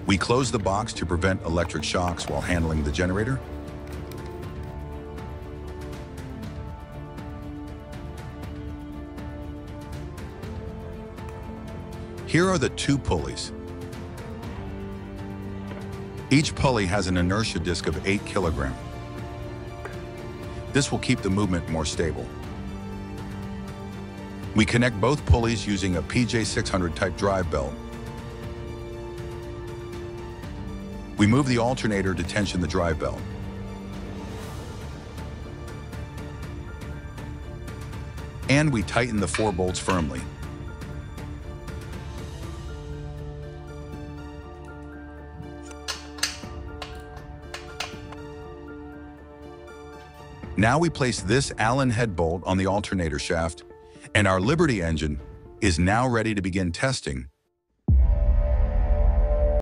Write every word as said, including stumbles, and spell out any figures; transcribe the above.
We close the box to prevent electric shocks while handling the generator. Here are the two pulleys. Each pulley has an inertia disc of eight kilograms. This will keep the movement more stable. We connect both pulleys using a P J six hundred type drive belt. We move the alternator to tension the drive belt. And we tighten the four bolts firmly. Now we place this Allen head bolt on the alternator shaft, and our Liberty engine is now ready to begin testing